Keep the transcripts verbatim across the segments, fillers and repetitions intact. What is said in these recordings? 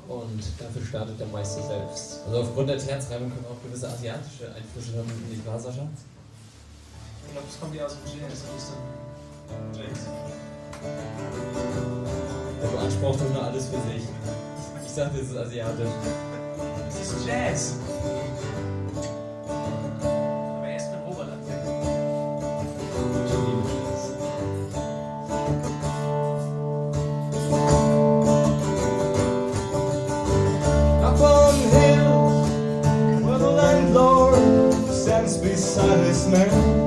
und dafür startet der Meister selbst. Also aufgrund der Terzreibung können auch gewisse asiatische Einflüsse hören, nicht wahr, Sascha? Ich glaube, es kommt ja aus dem Jazz, aus dem Jazz. Der beansprucht doch nur alles für sich. Ich sagte, es ist asiatisch. Es ist Jazz. Aber erst mit Oberland weg. Up on the hill, where the landlord stands beside his man.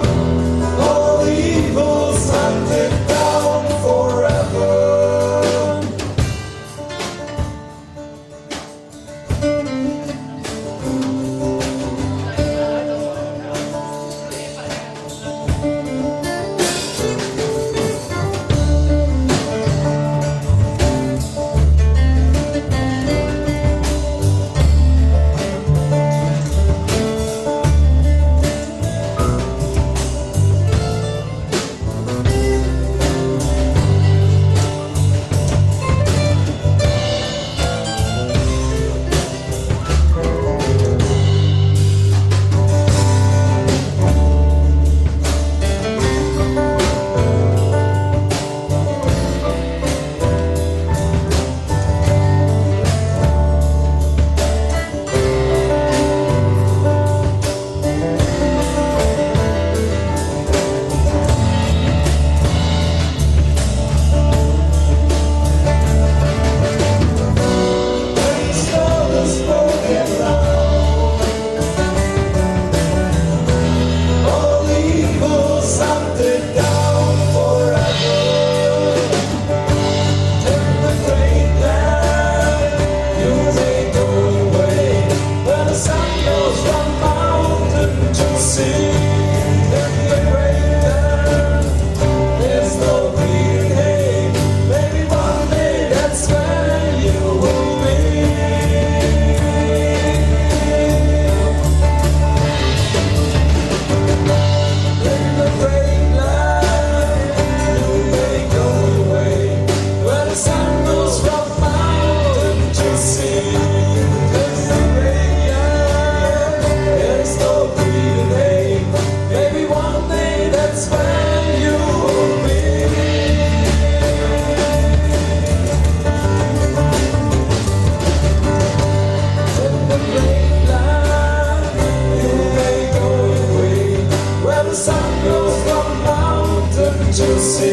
All the evils hunted down forever.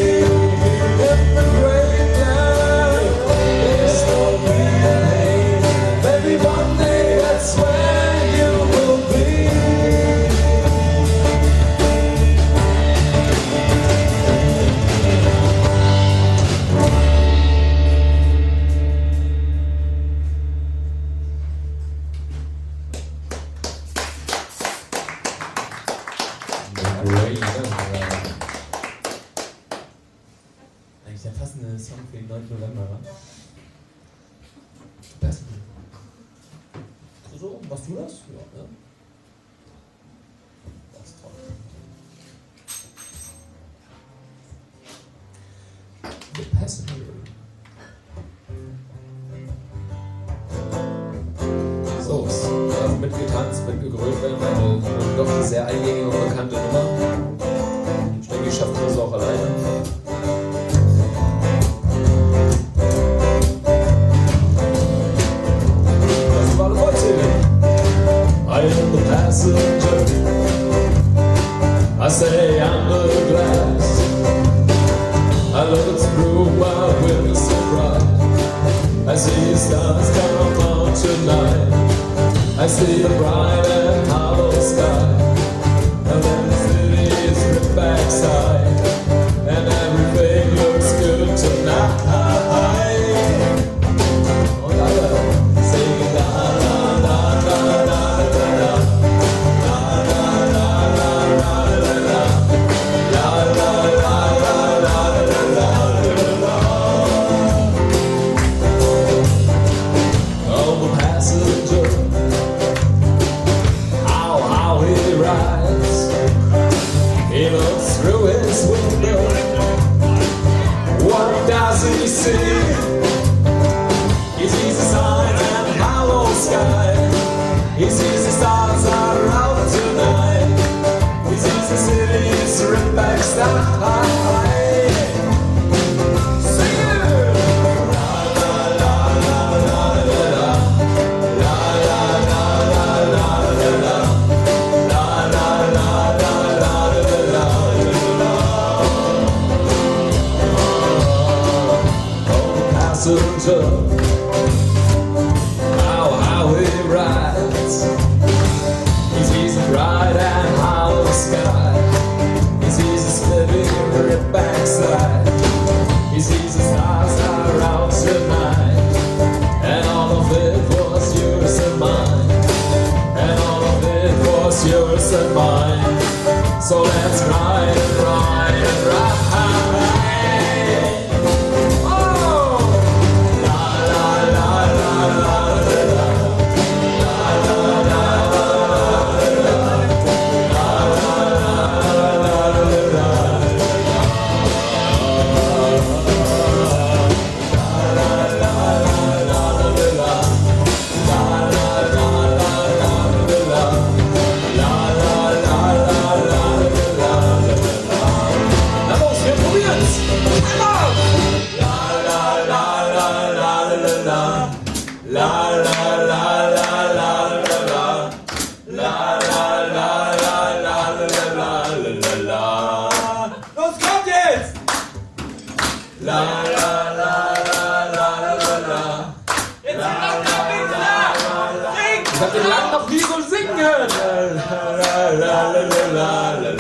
in the great land. There's no pain. Maybe one day that's where you will be. Great. Eigentlich der passende Song für den neunten November, wa? Best. So, machst du das? Ja, ne? Das ist toll. The Passenger. So, es darf mitgetanzt, mitgegrölt werden, eine doch sehr eingängige und bekannte Nummer. Ich denke, ich schaffe das auch alleine. Das war alle Vollzählen. I am the passenger. I say I'm the glass. I look through my window so bright. I see stars come out tonight. I see the bright and hollow sky. And then the city is ripped backside. And everything looks good tonight. Und alle singen la la la la la la la. La la la la la la la. La la la la la la la. Oh, the passenger, how, how he rides. He looks through his window. What does he see? He sees the sun and hollow sky. He sees the stars are out tonight. He sees the city's ripped back sky. Passenger, how, how he rides. He sees the bright and hollow sky. He sees the slipping ripped backside. He sees the stars are out tonight. And all of it was yours and mine. And all of it was yours and mine. So let's ride and ride and ride. Los kommt jetzt! La la la la la la la. Jetzt langsam wieder! Sing! Ich hab den lang noch nie so singen. La la la la la la.